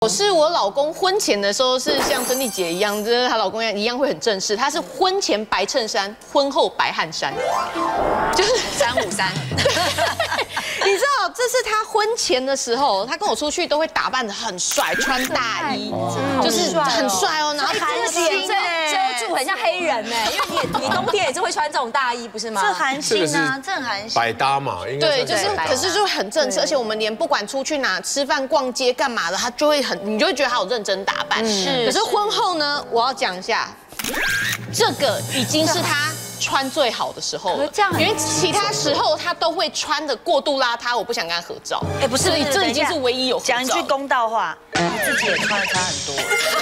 我是我老公婚前的时候是像珍妮姐一样，就是她老公一样会很正式。他是婚前白衬衫，婚后白汗衫，就是 353。 你知道，这是他婚前的时候，他跟我出去都会打扮得很帅，穿大衣，就是很帅哦。然后韩星遮住，很像黑人呢，因为你冬天也是会穿这种大衣，不是吗？ 这韩星啊，这很韩星。 百搭嘛，应该对，就是，可是就很正式，而且我们连不管出去哪吃饭、逛街干嘛的，他就会你就会觉得他有认真打扮。是。可是婚后呢，我要讲一下，这个已经是他穿最好的时候了，因为其他时候他都会穿的过度邋遢，我不想跟他合照。 哎，不是， 这已经是唯一有合照。 讲一句公道话，你自己也穿的差很多。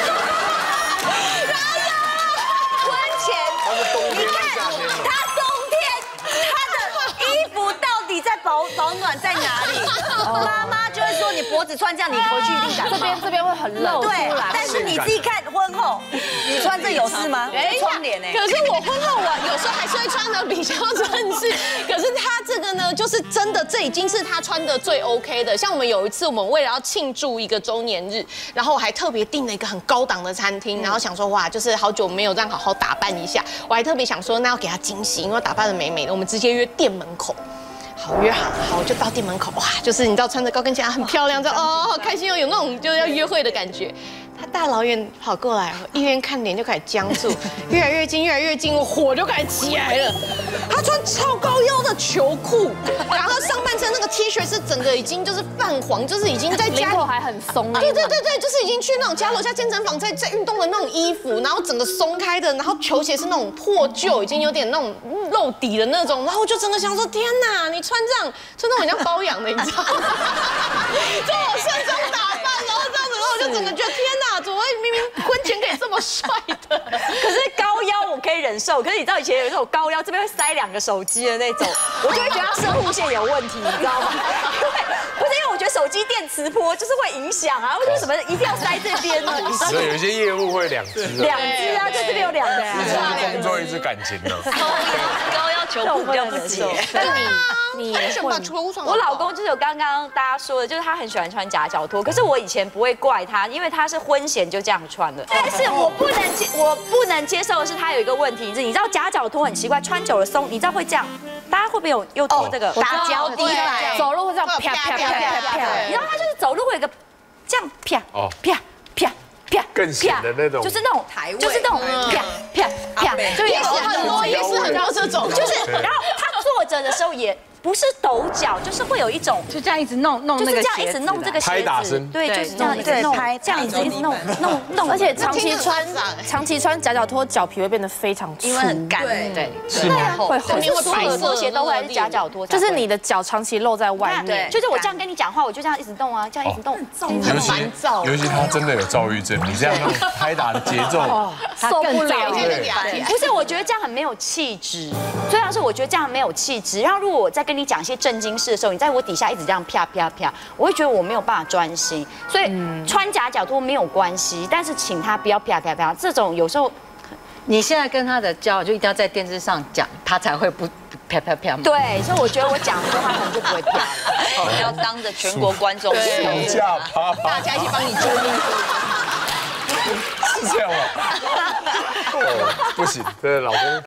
婚前，你看他冬天他的衣服到底在保暖在哪里？妈妈就会说你脖子穿这样，你回去一定感冒。 这边会很露出对， 来。 但是你自己看婚后，你穿这有事吗？窗帘哎。 可是我婚后有时候还是会穿的比较正式。可是他这个呢，就是真的，这已经是他穿的最 OK 的。像我们有一次，我们为了要庆祝一个周年日，然后我还特别订了一个很高档的餐厅，然后想说哇，就是好久没有这样好好打扮一下，我还特别想说那要给他惊喜，因为打扮的美美的，我们直接约店门口。好，约好了，好，我就到店门口，哇，就是你知道穿着高跟鞋很漂亮，这样哦，好开心哦，有那种就是要约会的感觉。他大老远跑过来，一边看脸就开始僵住，越来越近，越来越近，我火就开始起来了。他穿超高腰的球裤，然后上半身那个 T 恤是整个已经就是泛黄，就是已经在家里还很松。 对，就是已经去那种家楼下健身房在运动的那种衣服，然后整个松开的，然后球鞋是那种破旧，已经有点那种露底的那种，然后我就整个想说，天哪，你穿这样，穿那种像包养的，你知道吗？这我盛装打扮，然后这样子，然后我就整个觉得天哪，怎么会明明婚前可以这么帅的？ 可是高腰我可以忍受，可是你知道以前有一种高腰这边会塞2个手机的那种，我就会觉得他射护线有问题，你知道吗？不是因为我觉得手机电磁波就是会影响啊，为什么一定要塞这边呢？你知道所以有一些业务会2只啊，就这边有2个啊， 一只工作，一只感情呢。 高要求不比较不解。 但你我老公就是有刚刚大家说的，就是他很喜欢穿夹脚拖，可是我以前不会怪他，因为他是婚前就这样穿的。但是我不能接受的是他有一个问题，你知道夹脚拖很奇怪，穿久了松，你知道会这样。大家会不会有拖这个打脚底板， 走路会这样啪啪啪啪啪？ 你知道他就是走路会有一个这样啪啪啪啪， 更显的那种， 就是那种台位，就是那种啪啪啪， 就也是很多这种， 就是，然后他坐着的时候也不是抖脚，就是会有一种就这样一直弄那个， 就是这样一直弄这个鞋子， 拍打声， 对，就是这样一直弄，这样一直弄， 而且长期穿夹脚拖，脚皮会变得非常粗， 因为很干， 对， 是啊， 会所有的拖鞋都会还是夹脚拖， 就是你的脚长期露在外面， 就是我这样跟你讲话，我就这样一直动啊，这样一直动， 很烦躁。尤其他真的有躁郁症，你这样那种拍打的节奏， 受不了。 不是，我觉得这样很没有气质。最要是我觉得这样没有气质。然后如果我再跟你讲一些正经事的时候，你在我底下一直这样啪啪啪，我会觉得我没有办法专心。所以穿夹脚拖没有关系，但是请他不要啪啪啪。这种有时候， 你现在跟他的交往就一定要在电视上讲，他才会不啪啪啪吗？ 对，所以我觉得我讲的话可能就不会啪了。 要当着全国观众面， 大家一起帮你注意。 是这样吗？不行，这老公